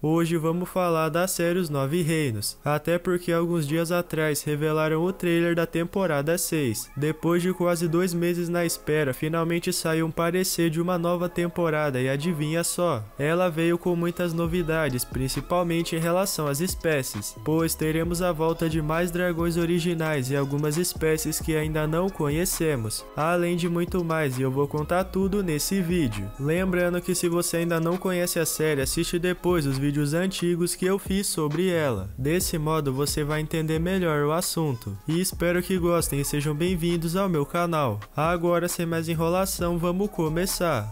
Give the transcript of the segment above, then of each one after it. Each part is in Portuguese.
Hoje vamos falar da série Os Nove Reinos, até porque alguns dias atrás revelaram o trailer da temporada 6. Depois de quase 2 meses na espera, finalmente saiu um parecer de uma nova temporada e adivinha só, ela veio com muitas novidades, principalmente em relação às espécies, pois teremos a volta de mais dragões originais e algumas espécies que ainda não conhecemos, além de muito mais, e eu vou contar tudo nesse vídeo. Lembrando que se você ainda não conhece a série, assiste depois os vídeos antigos que eu fiz sobre ela. Desse modo você vai entender melhor o assunto. E espero que gostem e sejam bem-vindos ao meu canal. Agora, sem mais enrolação, vamos começar.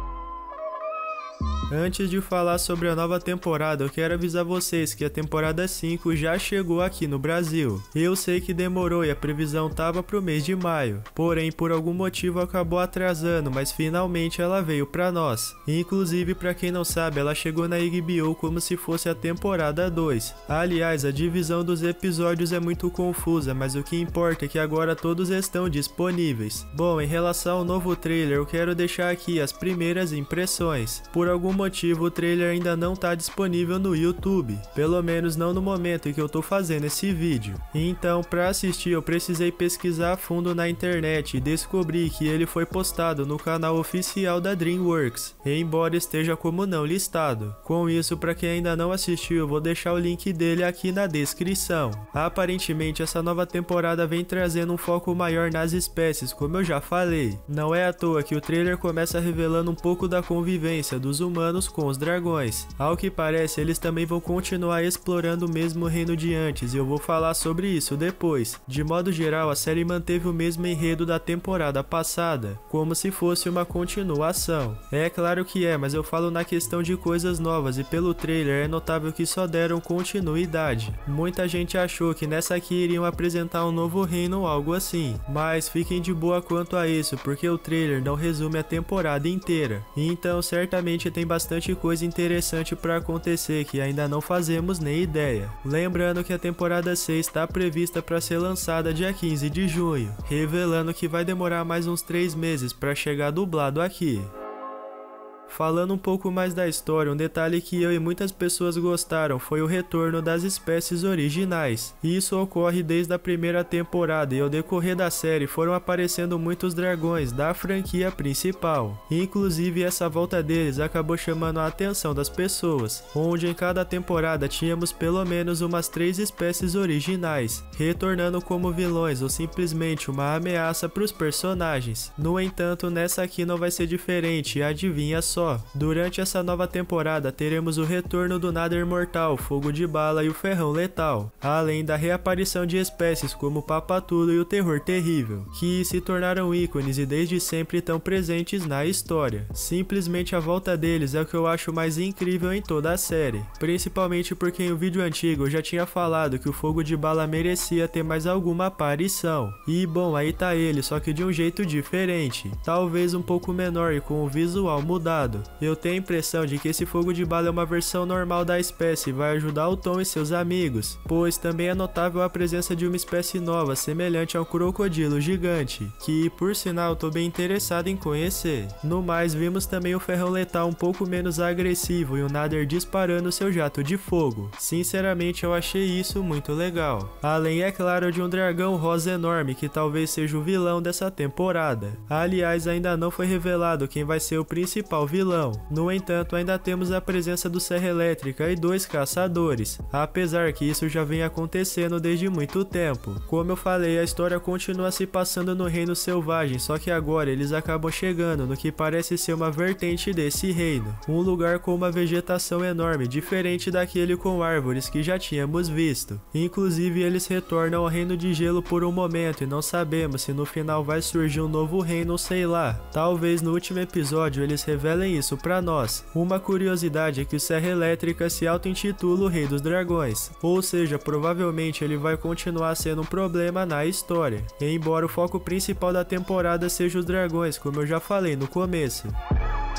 Antes de falar sobre a nova temporada, eu quero avisar vocês que a temporada 5 já chegou aqui no Brasil. Eu sei que demorou e a previsão tava pro mês de maio, porém por algum motivo acabou atrasando, mas finalmente ela veio pra nós. Inclusive, pra quem não sabe, ela chegou na HBO como se fosse a temporada 2. Aliás, a divisão dos episódios é muito confusa, mas o que importa é que agora todos estão disponíveis. Bom, em relação ao novo trailer, eu quero deixar aqui as primeiras impressões. Por algum motivo, o trailer ainda não está disponível no YouTube, pelo menos não no momento em que eu tô fazendo esse vídeo. Então, para assistir, eu precisei pesquisar a fundo na internet e descobri que ele foi postado no canal oficial da DreamWorks, embora esteja como não listado. Com isso, para quem ainda não assistiu, eu vou deixar o link dele aqui na descrição. Aparentemente, essa nova temporada vem trazendo um foco maior nas espécies, como eu já falei. Não é à toa que o trailer começa revelando um pouco da convivência dos humanos com os dragões. Ao que parece, eles também vão continuar explorando o mesmo reino de antes, e eu vou falar sobre isso depois. De modo geral, a série manteve o mesmo enredo da temporada passada, como se fosse uma continuação. É claro que é, mas eu falo na questão de coisas novas, e pelo trailer é notável que só deram continuidade. Muita gente achou que nessa aqui iriam apresentar um novo reino ou algo assim, mas fiquem de boa quanto a isso, porque o trailer não resume a temporada inteira. Então certamente tem bastante coisa interessante para acontecer que ainda não fazemos nem ideia. Lembrando que a temporada 6 está prevista para ser lançada dia 15 de junho, revelando que vai demorar mais uns 3 meses para chegar dublado aqui. Falando um pouco mais da história, um detalhe que eu e muitas pessoas gostaram foi o retorno das espécies originais. Isso ocorre desde a primeira temporada e ao decorrer da série foram aparecendo muitos dragões da franquia principal. Inclusive, essa volta deles acabou chamando a atenção das pessoas, onde em cada temporada tínhamos pelo menos umas 3 espécies originais, retornando como vilões ou simplesmente uma ameaça para os personagens. No entanto, nessa aqui não vai ser diferente, adivinha só. Durante essa nova temporada teremos o retorno do nada imortal, fogo de bala e o ferrão letal, além da reaparição de espécies como o papatulo e o terror terrível, que se tornaram ícones e desde sempre estão presentes na história. Simplesmente a volta deles é o que eu acho mais incrível em toda a série, principalmente porque em um vídeo antigo eu já tinha falado que o fogo de bala merecia ter mais alguma aparição, e bom, aí tá ele, só que de um jeito diferente, talvez um pouco menor e com o visual mudado. Eu tenho a impressão de que esse fogo de bala é uma versão normal da espécie e vai ajudar o Tom e seus amigos, pois também é notável a presença de uma espécie nova semelhante a um crocodilo gigante, que por sinal tô bem interessado em conhecer. No mais, vimos também o ferrão letal um pouco menos agressivo e o Nader disparando seu jato de fogo. Sinceramente, eu achei isso muito legal. Além, é claro, de um dragão rosa enorme que talvez seja o vilão dessa temporada. Aliás, ainda não foi revelado quem vai ser o principal vilão. No entanto, ainda temos a presença do Serra Elétrica e 2 caçadores, apesar que isso já vem acontecendo desde muito tempo. Como eu falei, a história continua se passando no Reino Selvagem, só que agora eles acabam chegando no que parece ser uma vertente desse reino, um lugar com uma vegetação enorme, diferente daquele com árvores que já tínhamos visto. Inclusive, eles retornam ao Reino de Gelo por um momento e não sabemos se no final vai surgir um novo reino ou sei lá. Talvez no último episódio eles revelem isso pra nós. Uma curiosidade é que o Serra Elétrica se auto-intitula o Rei dos Dragões, ou seja, provavelmente ele vai continuar sendo um problema na história, embora o foco principal da temporada seja os dragões, como eu já falei no começo.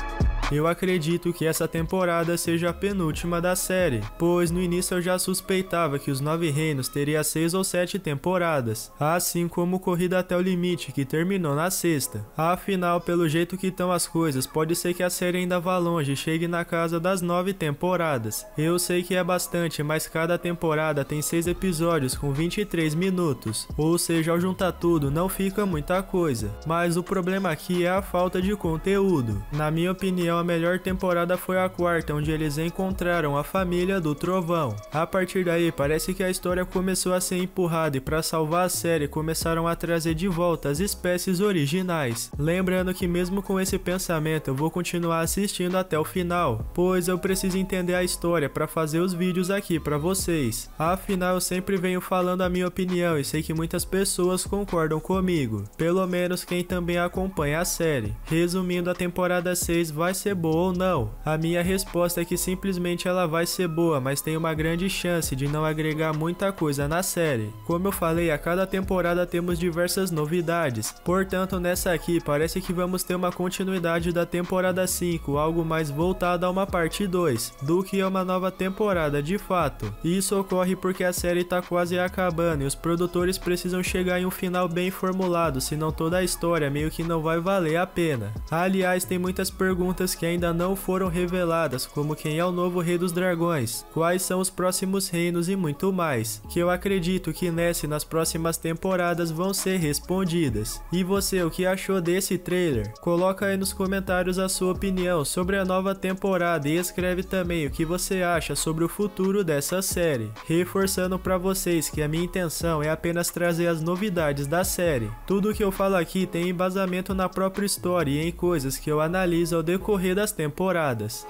Eu acredito que essa temporada seja a penúltima da série, pois no início eu já suspeitava que os 9 Reinos teria 6 ou 7 temporadas, assim como Corrida até o Limite, que terminou na 6ª. Afinal, pelo jeito que estão as coisas, pode ser que a série ainda vá longe e chegue na casa das 9 temporadas. Eu sei que é bastante, mas cada temporada tem 6 episódios com 23 minutos, ou seja, ao juntar tudo não fica muita coisa. Mas o problema aqui é a falta de conteúdo. Na minha opinião, a melhor temporada foi a 4ª, onde eles encontraram a família do Trovão. A partir daí, parece que a história começou a ser empurrada e para salvar a série começaram a trazer de volta as espécies originais. Lembrando que mesmo com esse pensamento eu vou continuar assistindo até o final, pois eu preciso entender a história para fazer os vídeos aqui para vocês. Afinal, eu sempre venho falando a minha opinião e sei que muitas pessoas concordam comigo, pelo menos quem também acompanha a série. Resumindo, a temporada 6 vai ser boa ou não? A minha resposta é que simplesmente ela vai ser boa, mas tem uma grande chance de não agregar muita coisa na série. Como eu falei, a cada temporada temos diversas novidades, portanto nessa aqui parece que vamos ter uma continuidade da temporada 5, algo mais voltado a uma parte 2, do que a uma nova temporada de fato. Isso ocorre porque a série tá quase acabando e os produtores precisam chegar em um final bem formulado, senão toda a história meio que não vai valer a pena. Aliás, tem muitas perguntas que ainda não foram reveladas, como quem é o novo Rei dos Dragões, quais são os próximos reinos e muito mais, que eu acredito que nessa e nas próximas temporadas vão ser respondidas. E você, o que achou desse trailer? Coloca aí nos comentários a sua opinião sobre a nova temporada e escreve também o que você acha sobre o futuro dessa série. Reforçando para vocês que a minha intenção é apenas trazer as novidades da série. Tudo que eu falo aqui tem embasamento na própria história e em coisas que eu analiso ao decorrer das temporadas.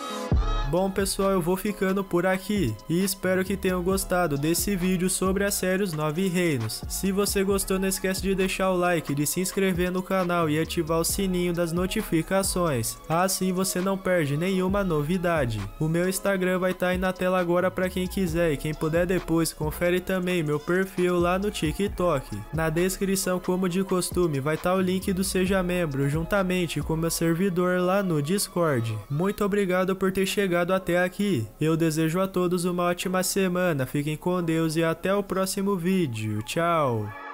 Bom pessoal, eu vou ficando por aqui e espero que tenham gostado desse vídeo sobre a série Os 9 Reinos. Se você gostou, não esquece de deixar o like, de se inscrever no canal e ativar o sininho das notificações, assim você não perde nenhuma novidade. O meu Instagram vai estar aí na tela agora para quem quiser e quem puder depois, confere também meu perfil lá no TikTok. Na descrição, como de costume, vai estar o link do Seja Membro, juntamente com meu servidor lá no Discord. Muito obrigado por ter chegado até aqui. Eu desejo a todos uma ótima semana, fiquem com Deus e até o próximo vídeo. Tchau!